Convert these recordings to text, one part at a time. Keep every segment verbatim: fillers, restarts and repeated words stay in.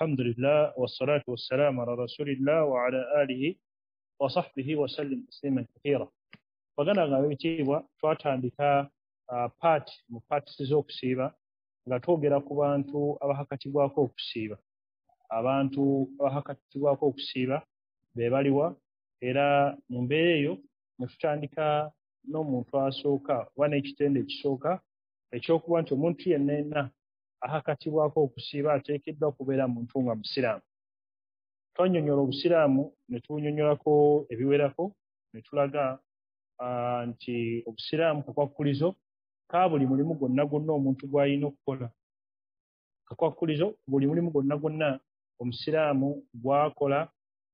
الحمد لله والصلاة والسلام على رسول الله وعلى آله وصحبه وسلم تسليما كثيرا. Baganda nga b'ekitiibwa twatandika uh, part mu paati z'okusiiba nga twogera ku bantu abahakatibwako okusiiba. Abantu abahakatibwako okusiiba be baliwa, era mu mbeera eyo ne tutandika n'omuntu asooka oba n'ekitende ekisooka ekyokuba nti omuntu yenna yenna ahakatibwako okusiiba ateekeddwa kubeera muntu nga musiraamu. Twannyonnyola obusiraamu ne tubunyonnyolako ebiwerako ne tulaga uh, nti obusiraamu kakwakkulizo ka buli mulimu gwonna gwonna omuntu gw'alina okukola. Kakwakkulizo buli mulimu gwonna gwonna omusiraamu gw'akola,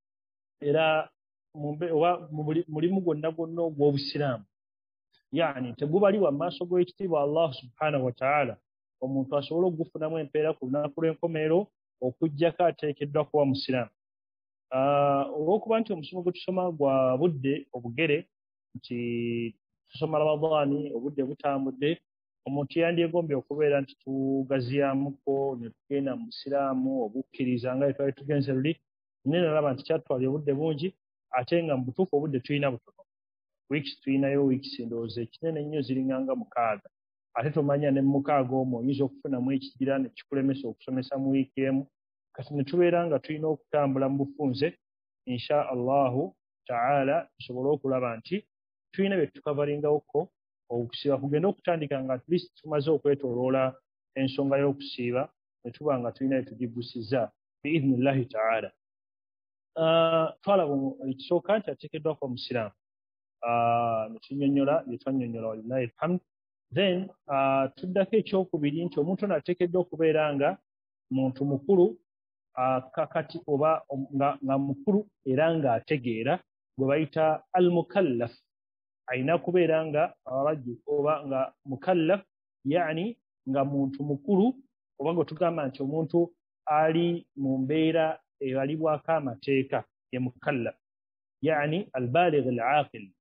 era oba mulimu gwonna gwonna ogw'obusiraamu yaani tegubaliwa mu maaso g'ekitiibwa Allah subhanahu wa ta'ala omuntu asobola okugufunamu empeera ku lunaku lw'enkomerero okuggyako ateekeddwa kuba musiraamu. Olw'okuba nti omusomo gwe tusoma gwa budde obugere nti tusoma Ramadaani obudde butambudde, omuntu yandyegombye okubeera nti tugaziyamuko ne tugenda mu busiraamu obukkiriza nga twali tugenze luli, naye nalaba nti kyatwala obudde bungi ate nga mu butuufu obudde tulina butono. Wiikisi tulinayo wiikisi ndowooza ekinene ennyo ziringanga mukaaga, ate tomanya ne mu mukaaga omwo oyinza okufunamu ekigira ne kikulemesa okusomesa mu wiiki emu. Kati ne tubeera nga tulina okutambula mu bufunze, insha Allahu ta'ala tusobole okulaba nti tulina bye tukavaringawoko okusiiba kugenda okutandika nga at least tumaze okwetooloola ensonga y'okusiiba ne tuba nga tulina bye tugigusizza biidhnillahi ta'ala. Twalaba ekisooka nti ateekeddwa kuba musiraamu, ne tunnyonnyola bye twannyonnyola walillahi alhamdu. Then uh, tuddako ekyokubiri nti omuntu ono ateekeddwa okubeera nga muntu mukulu uh, kakati oba nga, nga mukulu era ng'ategeera gwe bayita al-mukallaf. Alina kubeera nga abajjuvu oba nga mukallaf, yaani nga muntu mukulu oba gwe tugamba nti omuntu ali mu mbeera ebalibwako amateeka ye mukallaf, yaani al-baligh al-aaqil,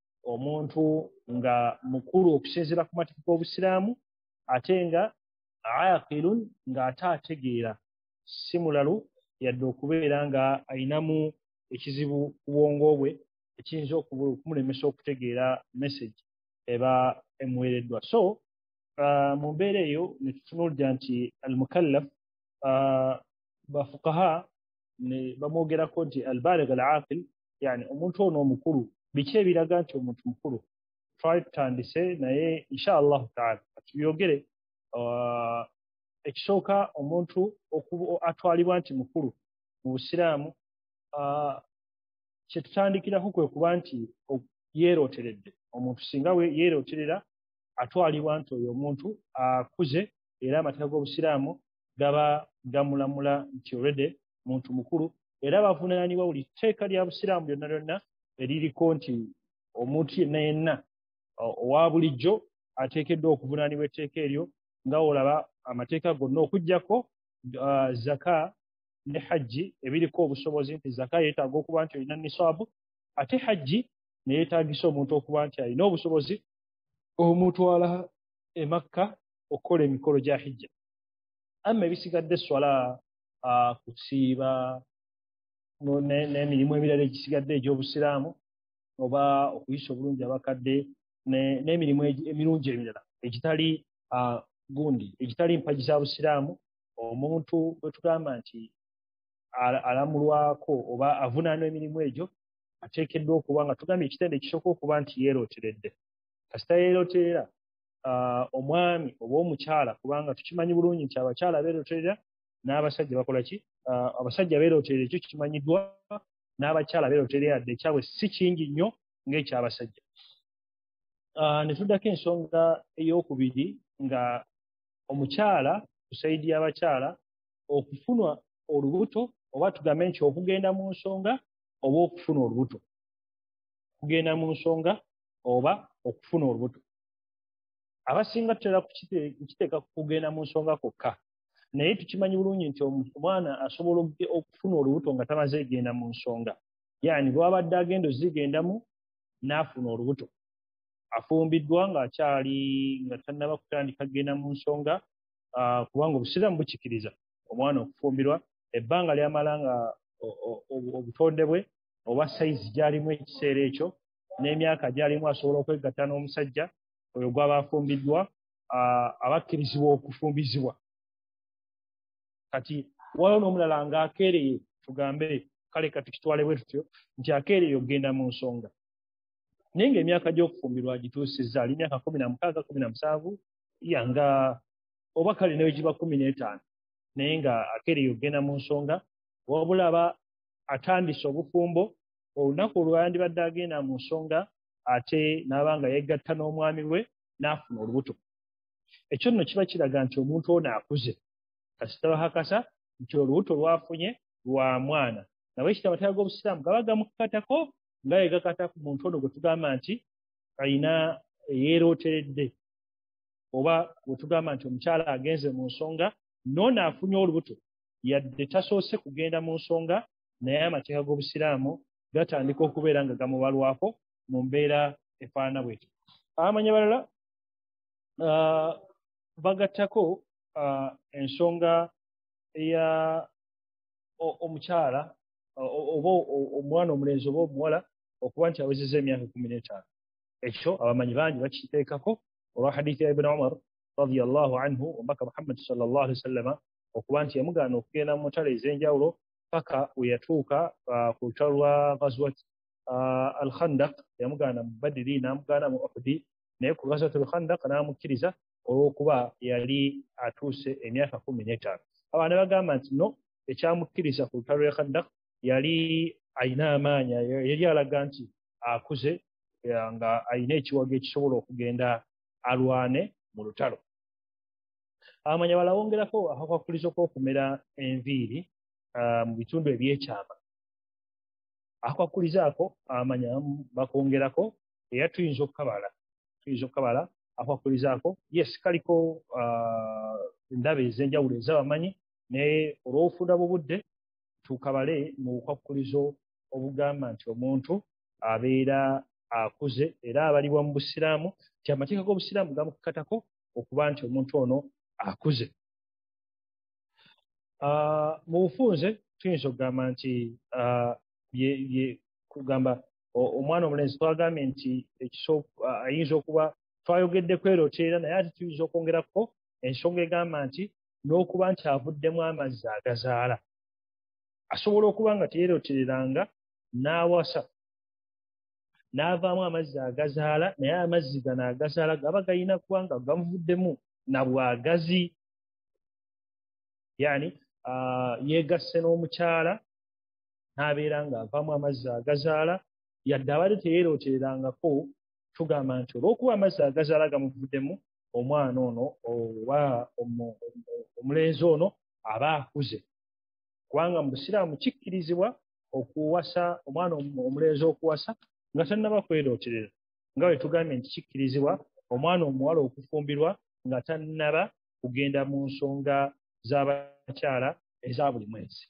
omuntu nga mukulu okusinziira ku mateeka g'obusiraamu ate nga aaqilun ng'ate ategeera, si mulalu yadde okubeera nga ayinamu ekizibu ku bwongo bwe ekiyinza okumulemesa okutegeera message eba emuweereddwa. So uh, mu mbeera eyo ne tutunuulira nti al-mukallaf uh, bafuqaha ne bamwogerako nti al-baligh al-aaqil, yaani omuntu ono omukulu. Biki ebiraga nti omuntu mukulu? Twali tutandise naye insha Allahu ta'ala tubyogere. Uh, ekisooka omuntu atwalibwa nti mukulu mu busiraamu, uh, kye tutandikirako kwe kuba nti yeerooteredde. Omuntu singa we yeerooterera atwalibwa nti oyo omuntu akuze, era amateeka g'obusiraamu gaba gamulamula nti already muntu mukulu, era bavunaanibwa buli tteeka lya busiraamu lyonna lyonna eririko nti omuntu yenna yenna owa bulijjo ateekeddwa okuvunaanibwa etteeka eryo, nga olaba amateeka gonna okuggyako uh, zaka ne hajji ebiriko obusobozi nti zaka yeetaaga okuba nti olina nisaabu, ate hajji ne yeetaagisa omuntu okuba nti alina obusobozi omutwala e Makka okukola emikolo gya hijja. Amma ebisigadde swala, uh, kusiiba n'emirimu emirala egisigadde egy'obusiraamu oba okuyisa obulungi abakadde n'emirimu emirungi emirala egitali uh, gundi egitali mpagi za busiraamu, omuntu bwe tugamba nti alamulwako oba avunaanwa emirimu egyo ateekeddwa okuba nga tugambye ekitende ekisooka okuba nti yeerooteredde. Kasita yeerooterera uh, omwami oba omukyala, kubanga tukimanyi bulungi nti abakyala beerooterera n'abasajja bakola ki? Uh, abasajja beerooterera, ekyo kimanyiddwa, n'abakyala beerooterera yadde ekyabwe si kingi nnyo ng'ekyabasajja. Uh, ne tuddako ensonga ey'okubiri nga omukyala ku sayidi y'abakyala okufunwa olubuto oba tugambe nti okugenda mu nsonga oba okufuna olubuto. Kugenda mu nsonga oba okufuna olubuto. Abasinga tutera kukiteeka ku kugenda mu nsonga kwokka, naye tukimanyi bulungi nti omwana asobola okufuna olubuto nga tamaze genda mu nsonga, yaani bw'abadde agenda ozigendamu n'afuna olubuto, afumbiddwa ng'akyali nga tannaba kutandika kugenda mu nsonga, uh, kubanga obusiraamu bukikiriza omwana okufumbirwa ebbanga lyamala nga obutonde bwe oba sayizi gyalimu ekiseera ekyo n'emyaka gyalimu asobola okwegatta n'omusajja oyo gwaba afumbiddwa abakkirizibwa okufumbizibwa. Kati waliwo n'omulala ng'akeereye tugambe kale kati kitwale bwe tutyo nti akeereye okugenda mu nsonga naye ng'emyaka gy'okufumbirwa agituusizza ali myaka kumi na mukaaga kumi na musanvu yanga oba kale newe giba kumi n'etaano naye nga akeereye okugenda mu nsonga wabula aba atandise obufumbo olunaku olwo yandibadde agenda mu nsonga ate n'aba nga yeegatta n'omwami we n'afuna olubuto. Ekyo nno kiba kiraga nti omuntu ono akuze kasita bahakasa nti olubuto lwafunye lwa mwana nawe ekitabo amateeka g'obusiraamu gaba gamukakatako nga ye gakata ku muntu ono gwe tugamba nti alina yeerooteredde oba bwe tugamba nti omukyala agenze mu nsonga n'ono afunye olubuto yadde tasoose kugenda mu nsonga naye amateeka g'obusiraamu gatandika okubeera nga gamubalwako mu mbeera efaanana bwetyo. Abamanyi balala bagattako ensonga eya omukyala oba omwana omulenzi oba omuwala okuba nti awezezza emyaka kumi n'etaano. Ekyo abamanyi bangi bakiteekako olwa hadiisi ya Ibn Umar radiyallahu anhu omubaka Muhammad sallallahu alaihi wasallama okuba nti yamugaana okugenda mu ntalo ez'enjawulo paka we yatuuka ku lutalo lwa Ghazwat al-Khandaq yamugaana mu Badiri n'amugaana mu Uhudi naye ku Ghazwat al-Khandaq n'amukkiriza olw'okuba yali atuuse emyaka kumi n'etaano. Abantu ne bagamba nti no ekyamukkiriza ku lutalo lwa Khandaq yali ayina amaanyi yali alaga nti akuze nga ayina ekiwago ekisobola okugenda alwane mu lutalo. Abamanyi balala bongerako akakwakulizo k'okumera enviiri mu bitundu ebyekyama. Akakwakulizo ako abamanyi bakongerako era tuyinza okukabala tuyinza okukabala akakwakulizo ako yes kaliko endaba ez'enjawulo ez'abamanyi naye olw'obufunda bw'obudde tukabale mu bukwakulizo obugamba nti omuntu abeera akuze era abalibwa mu busiraamu nti amateeka g'obusiraamu gamukatako okuba nti omuntu ono akuze. Mu bufunze tuyinza okugamba nti kugamba omwana omulenzi twagambye nti ayinza okuba twayogedde kwerooterera naye ate tuyinza okwongerako ensonga egamba nti n'okuba nti avuddemu amazzi agazaala asobola okuba nga teyeerotereranga n'awasa n'avaamu amazzi agazaala naye amazzi gano agazaala gaba galina kuba nga gamuvuddemu na bwagazi yaani yeegasse n'omukyala n'abeera ng'avaamu amazzi agazaala yadde abadde teyeerotererangako tugamba nti olw'okuba amazzi agazaala gamuvuddemu omwana ono oba omulenzi ono aba akuze kubanga mu busiraamu kikkirizibwa okuwasa omwana omulenzi okuwasa nga tannaba kwerooterera nga bwe tugambye nti kikkirizibwa omwana omuwala okufumbirwa nga tannaba kugenda mu nsonga z'abakyala eza buli mwezi.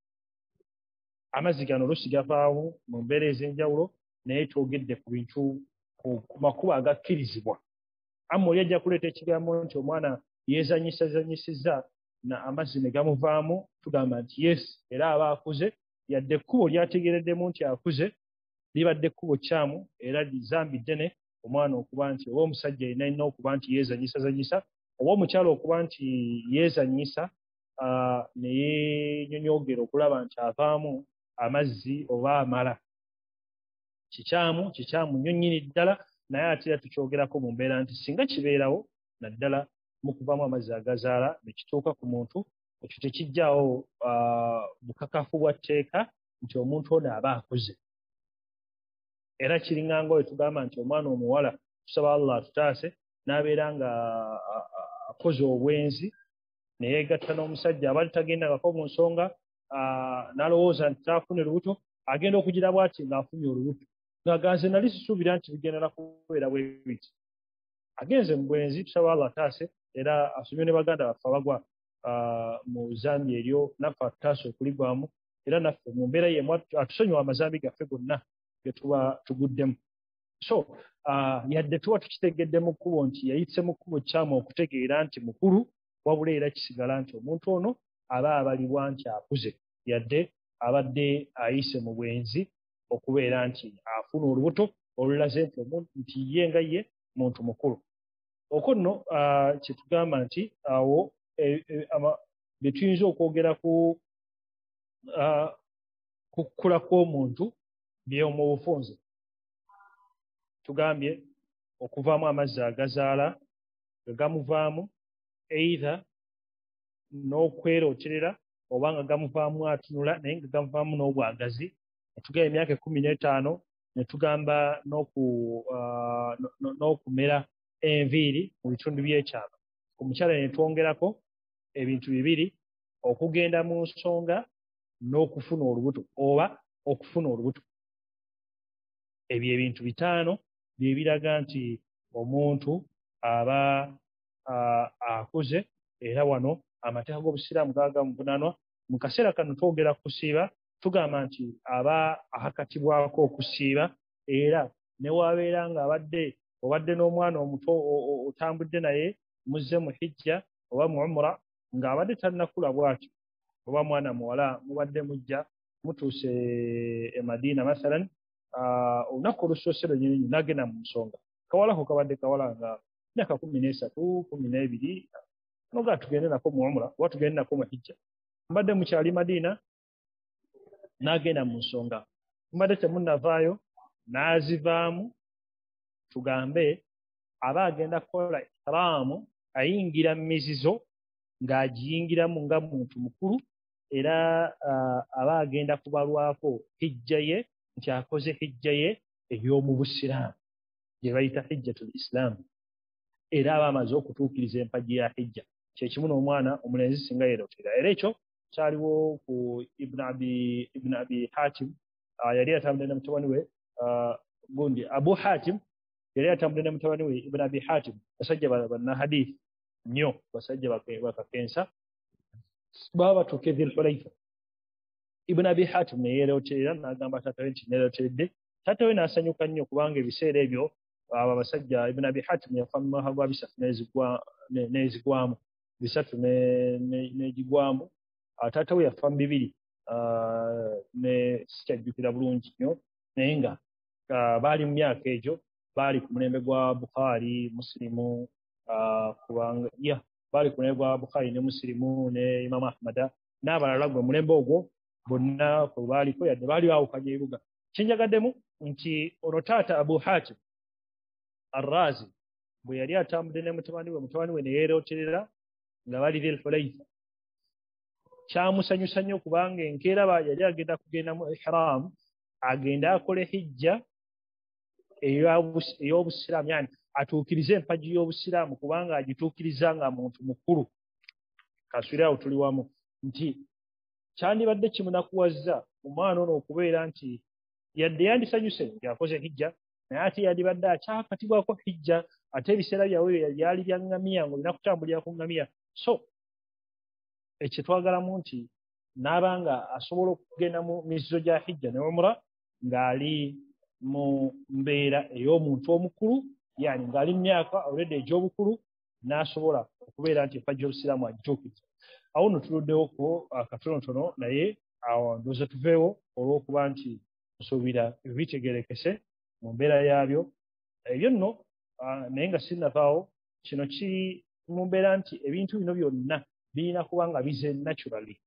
Amazzi gano oluusi gavaamu mu mbeera ez'enjawulo naye twogedde ku bintu ku makubo agakkirizibwa. Amma oli ajja kuleeta ekigambo nti omwana yeezanyisazanyisizza na amazzi ne gamuvaamu tugamba nti yes era aba akuze yadde ekkubo lyategeereddemu nti akuze libadde ekkubo kyamu era zambi ddene omwana okuba nti oba omusajja yenna alina okuba nti yeezanyisazanyisa oba omukyala okuba nti yeezanyisa ne yeenyonyoogera okulaba nti avaamu amazzi oba amala kikyamu kikyamu nnyo nnyini ddala naye ate era tukyogerako mu mbeera nti singa kibeerawo naddala mu kuvaamu amazzi agazaala ne kituuka ku muntu ekyo tekijjaawo bukakafu bwa tteeka nti omuntu ono aba akuze. Era kiringanga we tugamba nti omwana omuwala tusaba Allah atutaase n'abeera nga akoze obwenzi ne yeegatta n'omusajja abadde tagendangako mu nsonga n'alowooza nti taafune lubuto agenda okugira bw'ati ng'afunye olubuto ng'aganze nali sisuubira nti bigenda kubeera bwe biti. Agenze mu bwenzi tusaba Allah ataase era asomye ne baganda baffe abagwa mu zambi eryo naffe atutaase okuligwamu era naffe mu mbeera yemu atusonyiwa amazambi gaffe gonna ge tuba tuguddemu. So yadde tuba tukitegedde mu kkubo nti yayitse mu kkubo kyamu okutegeera nti mukulu wabula era kisigala nti omuntu ono aba abalibwa nti akuze yadde abadde ayise mu bwenzi okubeera nti afuna olubuto olulaze nti ye nga ye muntu mukulu. Okwo nno kye tugamba nti awo bye tuyinza okwogera ku kukula kw'omuntu by'omu bufunze. Tugambye okuvaamu amazzi agazaala nga gamuvaamu either n'okwerooterera oba nga gamuvaamu atunula naye nga gamuvaamu n'obwagazi. Netugamba emyaka ekkumi n'etaano ne tugamba n'okumera enviiri mu bitundu by'ekyama. Ku mukyala ne twongerako ebintu bibiri: okugenda mu nsonga n'okufuna olubuto oba okufuna olubuto. Ebyo ebintu bitaano bye biraga nti omuntu aba akuze, era wano amateeka g'Obusiraamu gaba gamuvunaanwa. Mu kaseera kano twogera ku kusiiba, tugamba nti aba akakatibwako okusiiba, era ne wabeera ng'abadde obadde n'omwana omuto otambudde naye muzze mu hijja oba mu umra ng'abadde tannakula bw'atyo, oba mwana muwala mubadde mujja mutuuse e Madiina mathalan, olunaku olusoose lwennyini n'agenda mu nsonga, kawalako kabadde kawala nga myaka kumi n'esatu kumi n'ebiri, noga tugende nako mu umra oba tugende nako mu hijja, mbadde mukyali Madiina n'agenda mu nsonga, mbadde temunnavaayo n'azivaamu, tugambe aba agenda kukola ihraamu, ayingira mu mizizo ng'agiyingiramu nga muntu mukulu, era aba agenda kubalwako hijja ye nti akoze hijja ye ey'omu Busiraamu gye bayita hijjatul Islam, era aba amaze okutuukiriza empagi ya hijja. Kye kimu n'omwana omulenzi singa yeerootera. Era ekyo kyaliwo ku Ibn Abi, Ibn Abi Hatim, yali atambudde ne mutabani we gundi Abu Hatim, yali atambudde ne mutabani we Ibn Abi Hatim, basajja banna hadithi nnyo, basajja bakakensa, baba batuuka e Dhul Hulayfa. Ibn Abi Hatim ne yeerootera n'agamba taata we nti neeroteredde. Taata we n'asanyuka nnyo kubanga ebiseera ebyo abo abasajja Ibn Abi Hatim yafa mu mwaka gwa bisatu n'ezigwamu bisatu n'egigwamu. Taata we yafa mu bibiri ne sikyajjukira bulungi nnyo, naye nga baali mu myaka egyo, baali ku mulembe gwa Bukhari, Muslimu, kubanga ya baali ku mulembe gwa Bukhari ne Muslimu ne Imam Ahmada n'abalala gwe mulembe ogwo bonna kwe baaliko, yadde baali baawukanya ebibuga. Kyenjagaddemu nti ono taata Abu Hatim Ar-Razi bwe yali atambudde ne mutabani we, mutabani we ne yeerooterera nga bali Dhul Hulayfa, kyamusanyusa nnyo kubanga enkeera yali agenda kugenda mu ihram, agenda akole hijja ey'Obusiraamu, yani atuukirize empagi y'Obusiraamu kubanga agituukiriza nga muntu mukulu. Kaswira awo tuli wamu nti kyandibadde kimunakuwazza omwana ono okubeera nti yadde yandisanyuse nti akoze hijja, naye ate yandibadde akyakatibwako hijja, ate ebiseera byabwe byali bya ŋŋamiya ng'olina kutambulira ku ŋŋamiya. So ekyo twagalamu nti n'abanga asobola okugenda mu mizizo gya hijja ne umra ng'ali mu mbeera ey'omuntu omukulu, yani ng'ali mu myaka already egy'obukulu, n'asobola okubeera nti empagi y'Obusiraamu agituukiriza. Awo nno tuluddewoko akatonotono, naye awo ndowooza tuveewo olw'okuba nti nsuubira bitegerekese mu mbeera yaabyo ebyo nno, naye nga sinnavaawo, kino kiri mu mbeera nti ebintu bino byonna birina kuba nga bize naturally.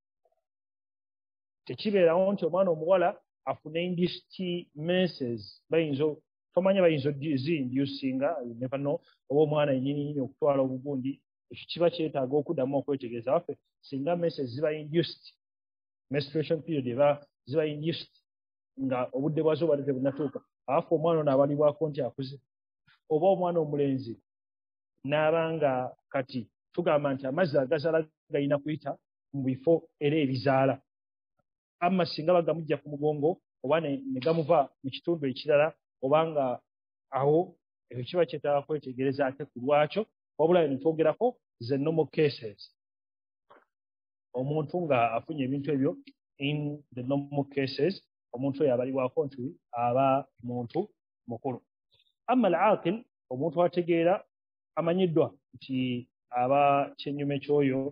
Tekibeerawo nti omwana omuwala afuna induced menses, bayinza tomanya bayinza zi-inducinga, you never know, oba omwana yennyini okutwala obugundi. Ekyo kiba kyetaaga okuddamu okwetegereza. Waffe singa menses ziba induced, menstruation period eba ziba induced nga obudde bwazo obadde tebunnatuuka, awafu omwana ono abalibwako nti akuze. Oba omwana omulenzi n'abanga kati tugamba nti amazzi agazaala galina kuyita mu bifo era ebizaala, amma singa bagamujja ku mugongo oba ne gamuva mu kitundu ekirala, obanga awo ekyo kiba kyetaaga kwetegereza ate ku lwakyo, wabula ne twogerako ze normal cases. Omuntu nga afunye ebintu ebyo in the normal cases, omuntu oyo abalibwako nti aba muntu mukulu. Amma al-aqil, omuntu ategeera amanyiddwa nti aba kyennyume ky'oyo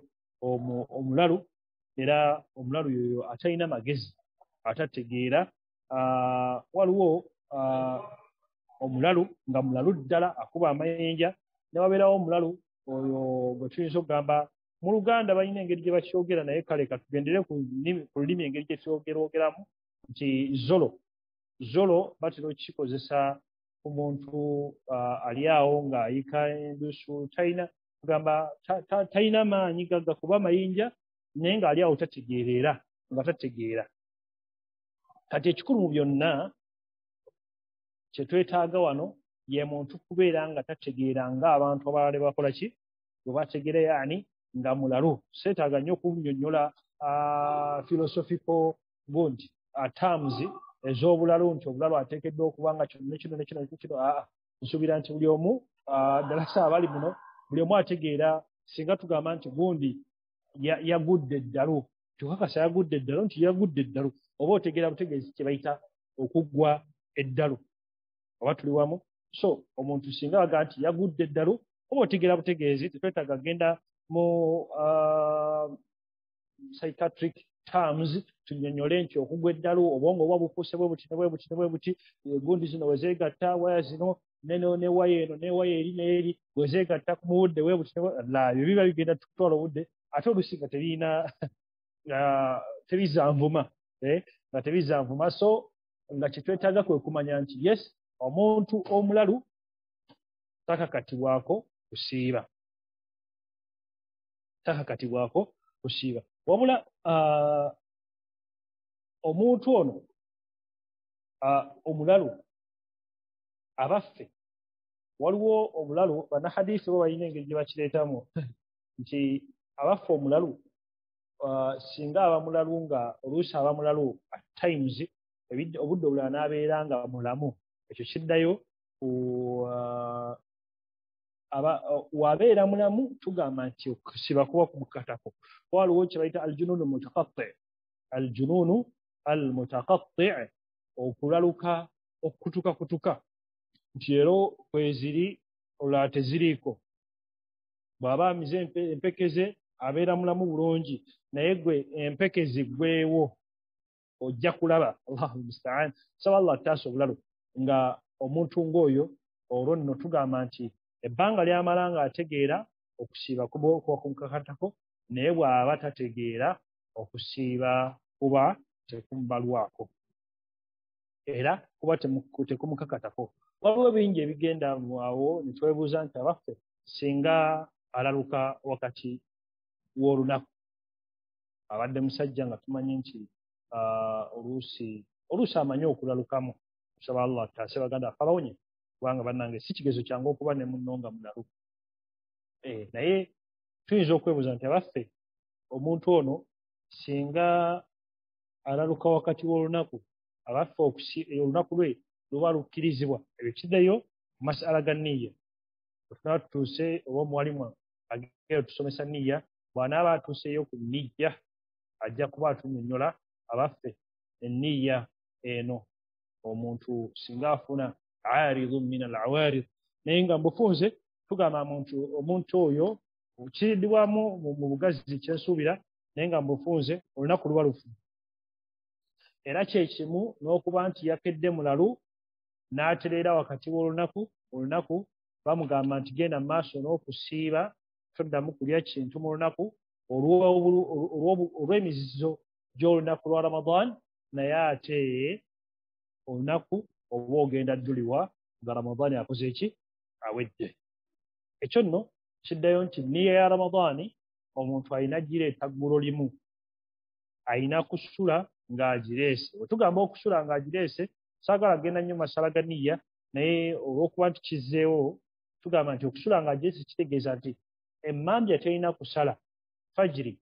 omulalu era omulalu yoyo atalina magezi atategeera. Waliwo omulalu nga mulalu ddala akuba amayinja, ne wabeerawo omulalu oyo gwe tuyinza okugamba mu Luganda balina engeri gye bakyogera, naye kale katugendere ku lulimi engeri gye twogerwogeramu nti zolo. Zolo batera okukikozesa ku muntu ali awo ng'ayika endusu, talina kugamba talina maanyi gakuba amayinja naye ng'ali awo tategeerera nga tategeera. Kati ekikulu mu byonna kye twetaaga wano ye muntu kubeera nga tategeera ng'abantu abalala bakola ki bwe bategeera, yaani nga mulalu. Seetaaga nnyo okunnyonnyola philosophical good terms ez'obulalu nti obulalu ateekeddwa okuba nga kino ne kino ne kino ne kino. Aa, nsuubira nti buli omu ddala saa abali muno buli omu ategeera singa tugamba nti gundi yagudde eddalu, tukakasa yagudde eddalu nti yagudde eddalu, oba otegeera butegeezi kye bayita okuggwa eddalu. Oba tuli wamu? So omuntu singa agaa nti yagudde eddalu oba otegeera butegeezi, tetwetaaga genda mu psychiatric terms tunnyonnyole nti okugwa eddalu obwongo obwa bufuuse bwe buti ne bwe buti ne bwe buti, gundi zino we zeegatta, waya zino ne waya eno ne waya eri n'eri bwe zeegatta mu budde bwe buti la ebyo biba bigenda tukutwala obudde ate oluusi nga tebirina tebizanvuma nga tebizanvuma. So nga kye twetaaga kwe kumanya nti yes, omuntu omulalu takakatibwako kusiiba, takakatibwako kusiiba. Wabula omuntu ono omulalu abaffe, waliwo omulalu bannahadiisi bo balina engeri gye bakireetamu nti abaffe omulalu singa aba mulalu nga oluusi aba mulalu at times obudde obulala n'abeera nga mulamu, ekyo kiddayo wabeera mulamu tugamba nti okusiba kuba kumukatako. Waliwo kye bayita aljunuunu almutakatti, aljunuunu almutakatti, okulaluka okukutukakutuka, nti leero kweziri olulala teziriiko. Bw'aba amize empekeze abeera mulamu bulungi, naye gwe empekezi gwewo ojja kulaba Allahu musta'an. Saba Allah ataasa obulalu nga omuntu ng'oyo olwo nno tugamba nti ebbanga ly'amala ng'ategeera okusiiba kuba kumukakatako, naye bw'aba tategeera okusiiba kuba tekumubalwako era kuba tekumukakatako. Waliwo bingi ebigenda awo ne twebuuza nti abaffe singa alaluka wakati w'olunaku, abadde musajja nga tumanyi nti oluusi oluusi amanyi okulalukamu, tusaba Allah ataase baganda akabawonye, kubanga bannange si kigezo kyangu okuba ne munno nga mulalu. Naye tuyinza okwebuuza nti abaffe omuntu ono singa alaluka wakati w'olunaku, abaffe olunaku lwe luba lukkirizibwa, ebyo kiddayo mu masala ga nniya. Tunaba tutuuse oba omuwalimu agenda tusomesa nniya, bw'anaaba atuuseyo ku nniya ajja kuba atunnyonnyola abaffe enniya eno omuntu singa afuna aaridu min al awaarid. Naye nga mbufunze tugamba omuntu oyo kiriddibwamu mu bugazi kyensuubira, naye nga mbufunze olunaku luba lufuna. Era kye kimu n'okuba nti yakedde mulalu n'atereera wakati w'olunaku, olunaku bamugamba nti genda mu maaso n'okusiiba, toddamu kulya kintu mu lunaku olw'emizizo gy'olunaku lwa Ramadan, naye ate olunaku oba ogenda ddulibwa nga Ramadan akoze eki? Awedde. Ekyo nno kiddayo nti nniya ya Ramadan omuntu alina gireeta ggulo limu, alina kusula ng'agireese. Bwe tugamba okusula ng'agireese, saagala genda nnyo masala ga nniya, naye olw'okuba nti kizzeewo tugamba nti okusula ng'agireese kitegeeza nti emmambya terina kusala fajiri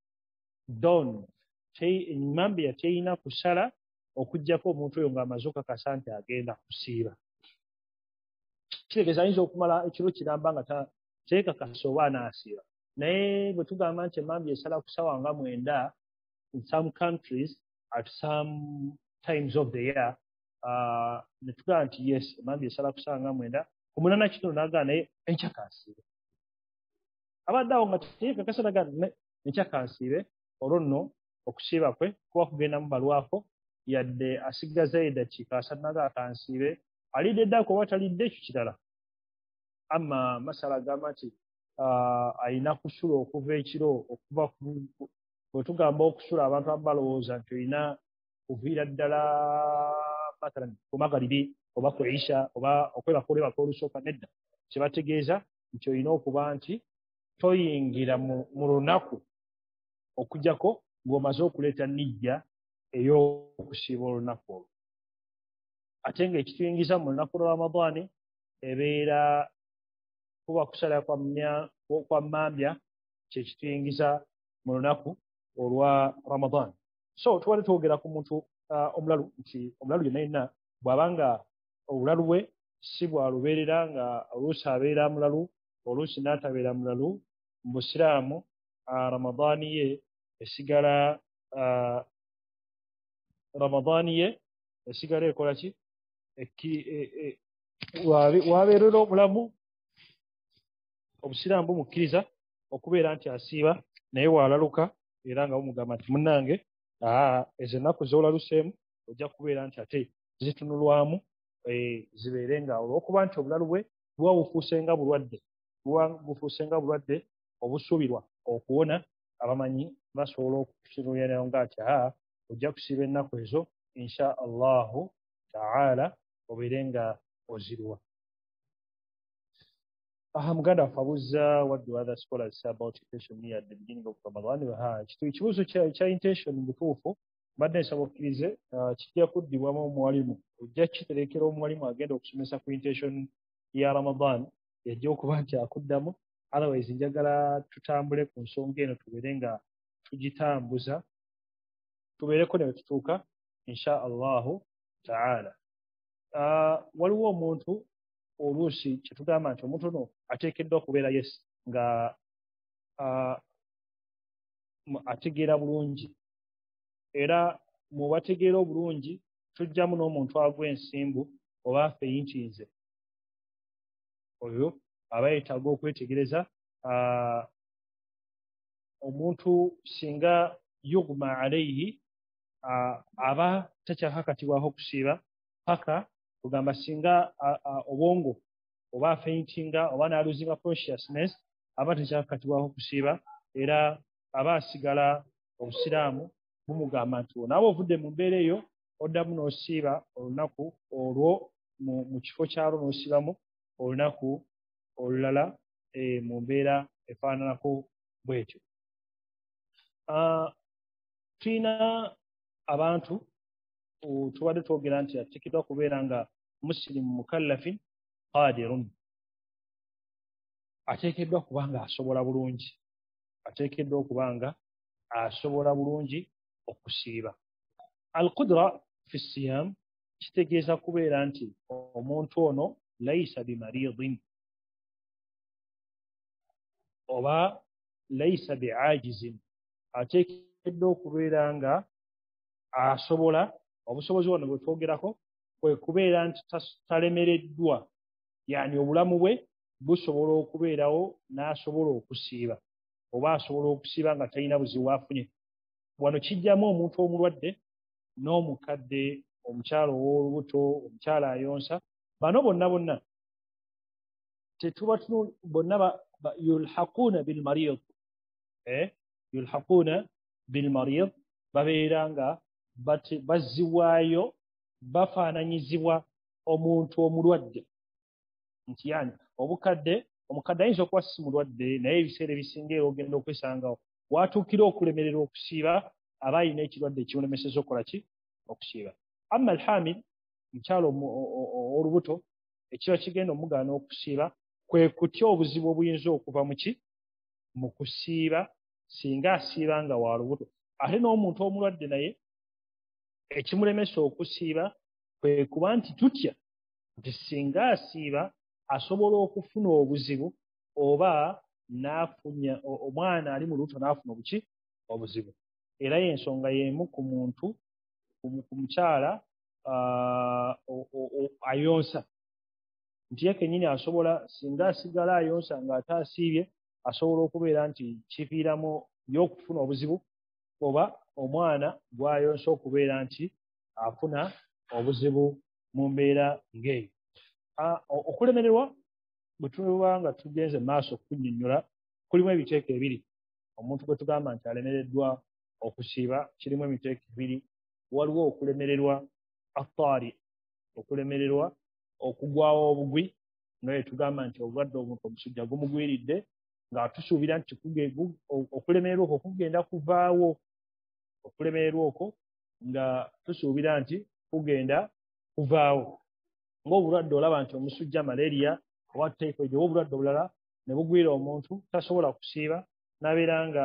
dawn, emmambya terina kusala okuggyako omuntu oyo ng'amaze okakasa nti agenda kusiiba. Kitegeeza ayinza okumala ekiro kiramba nga teekakasa oba anaasiiba, naye bwe tugamba nti emmambya esala ku ssaawa nga mwenda in some countries at some times of the year, uh, ne tugamba nti yes, emmambya esala ku ssaawa nga mwenda ku munaana kitono n'agamba naye enkya kaasiiba. Abadde awo nga teekakasa n'agamba enkya kansiibe olwo nno okusiiba kwe kuba kugenda mu balwako yadde asigazayo eddakiika asatu nazo akansiibe alidde eddako oba talidde ekyo kirala. Amma masala agamba nti alina kusula okuva ekiro okuva bwe tugamba okusula abantu aba balowooza nti olina kuviira ddala ku magalibi oba ku isha oba okwebaka olwebaka olusooka. Nedda, kye bategeeza nti olina okuba nti toyingira mu lunaku okuggyako ng'omaze okuleeta nijja ey'okusiiba olunaku olwo. Ate ng'ekituyingiza mu lunaku lwa Ramadaani ebeera kuba kusala kwa mmambya kye kituyingiza mu lunaku olwa Ramadaani. So tubadde twogera ku muntu omulalu nti omulalu yenna yenna bw'aba nga obulalu bwe si bwa lubeerera nga oluusi abeera mulalu oluusi n'atabeera mulalu. Mu Busiraamu Ramadaani ye esigala Ramadaani ye esigala ekola ki? Wabeerera omulamu Obusiraamu bumukkiriza okubeera nti asiiba naye walaluka era nga bumugamba nti munnange ezo ennaku z'olaluseemu ojja kubeera nti ate zitunulwamu zibeere nga olw'okuba nti obulalu bwe buba bufuuse nga bulwadde buba bufuuse nga bulwadde obusuubirwa okuwona. Abamanyi basobola okukinuulira nga ati aa ojja kusiiba ennaku ezo insha allahu taala obeere nga ozirwa. Aha muganda waffe abuuza what do other scholars say about intention near the beginning of Ramadan. Ekibuuzo kya intention mu butuufu mbadde nsaba okkirize kijja kuddibwamu omuwalimu, ojja kiterekera omuwalimu agenda okusomesa ku intention ya Ramadan yajja okuba nti akuddamu. Otherwise njagala tutambule ku nsonga eno tubeere nga tugitambuza tubeereko ne wetutuuka insha allahu taala. Waliwo omuntu oluusi kye tugamba nti omuntu ono ateekeddwa okubeera yes nga ategeera bulungi, era mu bategeera obulungi tujjamu n'omuntu agwa ensimbu oba afeyintinze, oyo aba yeetaaga okwetegereza. Omuntu singa yugma alayhi aba takyakakatibwaho okusiiba paka kugamba singa obwongo oba afeintinga oba n'aluzinga consciousness aba takyakakatibwaho okusiiba, era aba asigala Obusiraamu bumugamba nti onaaba ovudde mu mbeera eyo oddamu n'osiiba olunaku olwo mu kifo kyalwo n'osiibamu olunaku olulala mu mbeera efaananako bw'etyo. Tulina abantu tubadde twogera nti ateekeddwa kubeera nga musilimu mukallafin qadirun, ateekeddwa kuba nga asobola bulungi, ateekeddwa okuba nga asobola bulungi okusiiba. Al-qudra fi siyam kitegeeza kubeera nti omuntu ono layisa bimaridin oba layisa biajizin, ateekeddwa okubeera nga asobola. Obusobozi buno bwe twogerako kwe kubeera nti talemereddwa, yaani obulamu bwe busobola okubeerawo n'asobola okusiiba oba asobola okusiiba nga talina buzibu afunye. Wano kijjamu omuntu omulwadde n'omukadde, omukyala ow'olubuto, omukyala ayonsa, bano bonna bonna tetuba bonna yulhaquuna bilmarid yulhaquuna bilmarid babeera nga bazzibwayo bafaananyizibwa omuntu omulwadde. Nti yani obukadde omukadde ayinza okuba si mulwadde naye ebiseera ebisinga era ogenda okwesangawo watuukira okulemererwa okusiiba aba alina ekirwadde ekimulemeseza okukola ki? Okusiiba. Amma alhamil, omukyala ow'olubuto, ekiba kigenda omugaana okusiiba kwe kutya obuzibu obuyinza okuva mu ki? Mu kusiiba singa asiiba nga wa lubuto. Ate n'omuntu omulwadde naye ekimulemesa okusiiba kwe kuba nti tutya nti singa asiiba asobola okufuna obuzibu oba n'afunya omwana ali mu lubuto n'afuna obuki? Obuzibu. Era y'ensonga y'emu ku muntu ku mukyala ayonsa nti ye kennyini asobola singa asigala ayonsa ng'ate asiibye asobola okubeera nti kiviiramu y'okufuna obuzibu oba omwana gw'ayonsa okubeera nti afuna obuzibu mu mbeera ng'eyo. Okulemererwa bwe tuba nga tugenze maaso okunnyonnyola kulimu ebiteeko ebiri. Omuntu bwe tugamba nti alemereddwa okusiiba kirimu emiteeko ebiri. Waliwo okulemererwa attaari, okulemererwa okugwawo obugwi nga bwe tugamba nti obulwadde omuntu omusujja gumugwiridde nga tusuubira nti okulemererwa okwo kugenda kuvaawo. Okulemererwa okwo nga tusuubira nti kugenda kuvaawo. Ng'obulwadde olaba nti omusujja malaria oba typhoid oba obulwadde obulala ne bugwira omuntu tasobola kusiiba n'abeera nga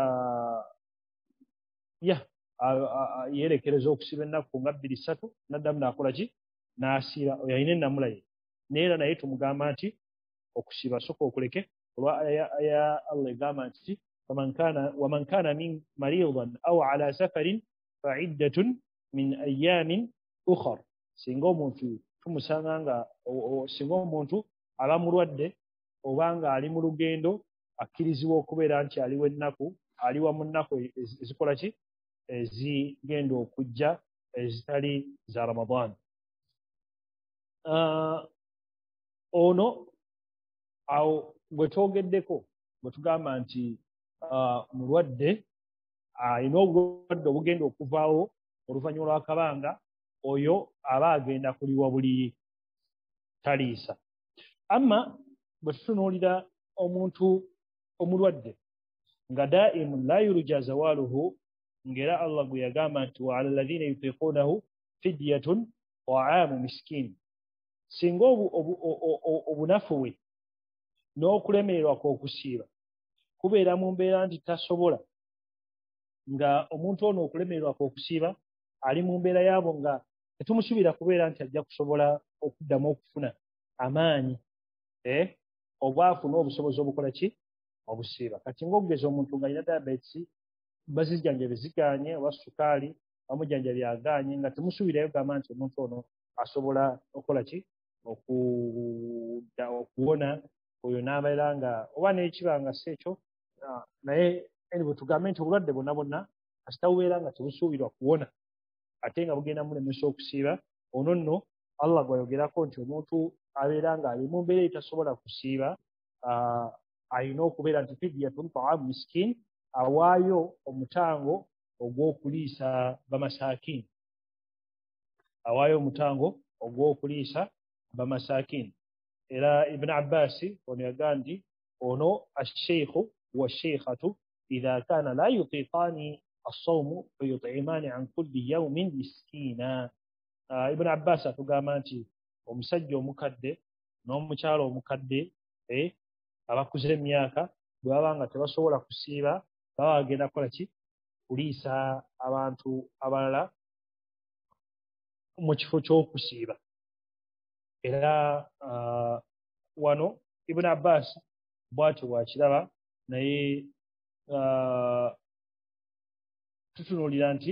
ya yeerekereza okusiiba ennaku nga bbiri ssatu n'addamu n'akola ki n'asiiba. Oyo alina ennamula ye. Naye era naye tumugamba nti okusiiba sooka okuleke olwa aya Allah egamba nti waman kaana mariidan aw ala safarin fa iddatun min ayyaamin ukhar. Singa omuntu tumusanga nga singa omuntu aba mulwadde oba nga ali mu lugendo akkirizibwa okubeera nti aliwo ennaku aliwa mu nnaku ezikola ki ezigenda okujja ezitali za Ramadan. Ono awo gwe twogeddeko bwe tugamba nti mulwadde alina obulwadde obugenda okuvaawo oluvannyuma lw'akabanga, oyo aba agenda kuliwa buliri taliisa. Amma bwe tutunuulira omuntu omulwadde nga daimun la yurja zawaaluhu, ng'era Allah gwe yagamba nti wa ala alladhina yutiquunahu fidyatun ta'aamu miskiin. Singa obunafu bwe n'okulemererwa kw'okusiiba kubeera mu mbeera nti tasobola, nga omuntu ono okulemererwa kw'okusiiba ali mu mbeera yaabo nga tetumusuubira kubeera nti ajja kusobola okuddamu okufuna amaanyi oba afune obusobozi obukola ki obusiiba. Kati ng'okugeza omuntu ng'alina diabetes bazijjanjabe zigaanye oba sukaali bamujjanjabye agaanye nga temusuubirayo gamba nti omuntu ono asobola okukola ki okuwona. Oyo n'abeera nga oba n'ekiba nga si ekyo naye bwe tugambe nti obulwadde bwonna bwonna kasita bubeera nga tebusuubirwa kuwona ate nga bugenda mulemesa okusiiba, ono nno Allah gwayogerako nti omuntu abeera ng'ali mu mbeera etasobola kusiiba alina okubeera nti fidyatun ta'aamu miskiin, awaayo omutango ogw'okuliisa bamasaakiini. Awaayo omutango ogw'okuliisa bamasaakiini. Era Ibn Abbas ono yagaa nti ono asheikhu wassheikhatu idha kaana la yutiqaani as-sawmu fayut'imaani an kulli yawmin miskiina. Ibn Abbas atugamba nti omusajja omukadde n'omukyala omukadde abakuze emyaka bwe baba nga tebasobola kusiiba baba bagenda kukola ki kuliisa abantu abalala mu kifo ky'okusiiba. Era wano Ibn Abbas bw'atyo bw'akiraba, naye tutunuulira nti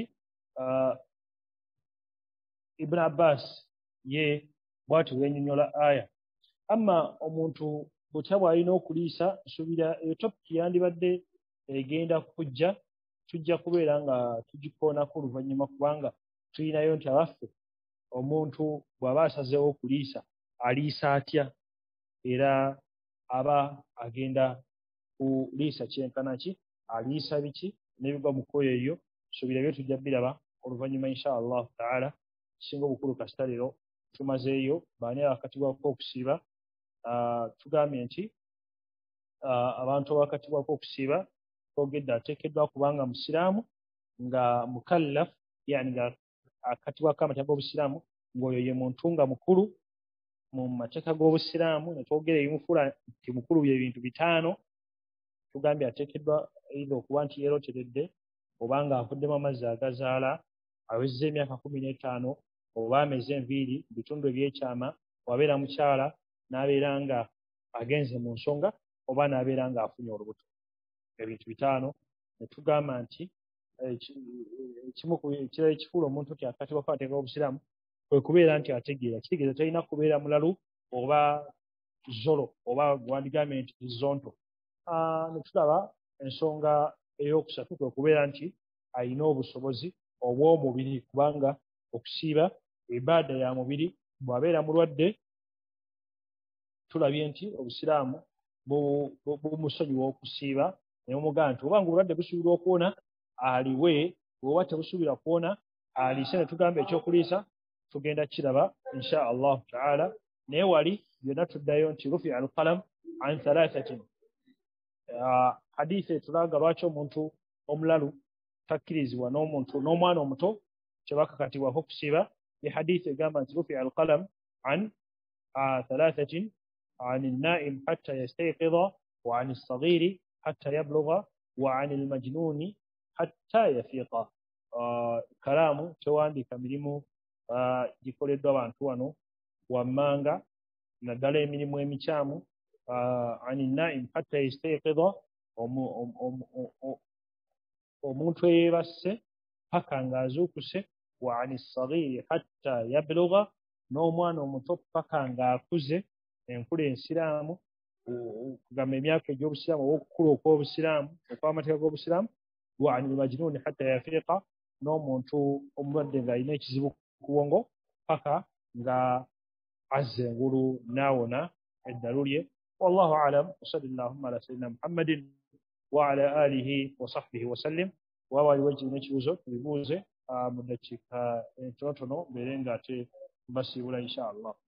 Ibn Abbas ye bw'atyo bwennyonnyola aya. Amma omuntu butya bw'alina okuliisa, nsuubira eyo topiki yandibadde egenda kujja, tujja kubeera nga tugikoonako oluvannyuma kubanga tulinayo nti abaffe omuntu bw'aba asazeewo okuliisa aliisa atya era aba agenda kuliisa kyenkana ki, aliisa biki n'ebigwa mu kkoyo eyo. Nsuubira byo tujja biraba oluvannyuma insha Allahu taala. Kisinga obukulu kasita leero tumazeeyo baani abakatibwako okusiiba. Tugambye nti abantu abakatibwako okusiiba twogedde ateekeddwa kubanga musiraamu nga mukallaf, yani nga akatibwako amateeka g'obusiraamu ng'oyo ye muntu nga mukulu mu mateeka g'obusiraamu. Ne twogera ebimufuula nti mukulu bye bintu bitaano. Tugambye ateekeddwa either okuba nti yeeroteredde oba ng'avuddemu amazzi agazaala, awezezza emyaka kkumi n'etaano oba ameze enviiri mu bitundu ebyekyama, wabeera mukyala n'abeera nga agenze mu nsonga oba n'abeera ng'afunye olubuto. Ebintu bitaano ne tugamba nti ekimu ku ekirala ekifuula omuntu nti akatibwako amateeka g'obusiraamu kwe kubeera nti ategeera. Kitegeeza talina kubeera mulalu oba zolo oba wandigambye nti zonto. Ne tulaba ensonga ey'okusatu kwe kubeera nti ayina obusobozi obw'omubiri, kubanga okusiiba ibaada ya mubiri. Bw'abeera mulwadde tulabye nti obusiraamu bumusonyiwa okusiiba ne bumugamba nti obanga obulwadde busuubirwa okuwona aliwe, bw'oba tebusuubira kuwona aliise. Ne tugamba ekyokuliisa tugenda kiraba insha allahu taala. Naye wali byonna tuddayo nti rufi'a alqalam an thalathatin. Hadiisi etulaga lwaki omuntu omulalu takkirizibwa n'omuntu n'omwana omuto kyebakakatibwako okusiiba. Ye hadiisi egamba nti rufi'a alqalam an thalathatin عن النائم حتى يستيقظ وعن الصغير حتى يبلغ وعن المجنون حتى يفيق. kalaamu tewandiika mirimu gikoleddwa abantu wano wammanga naddala emirimu emikyamu. عن النائم حتى يستيقظ, omuntu eyeebasse paka ng'azuukuse. وعن الصغير حتى يبلغ, n'omwana omuto paka ng'akuze enkula ensiraamu, kugamba emyaka egy'obusiraamu oba okukula okw'obusiraamu okw'amateeka g'obusiraamu. وعن المجنون حتى يفيق, n'omuntu omulwadde ng'alina ekizibu ku bwongo paka nga azza engulu n'awona eddalu lye. والله أعلم وصلى اللهم على سيدنا محمد وعلى آله وصحبه وسلم. وawali wajjina ekibuzo tubibuuze mu ddakiika entonotono mbeere ng'ate mbasiibula insha Allah.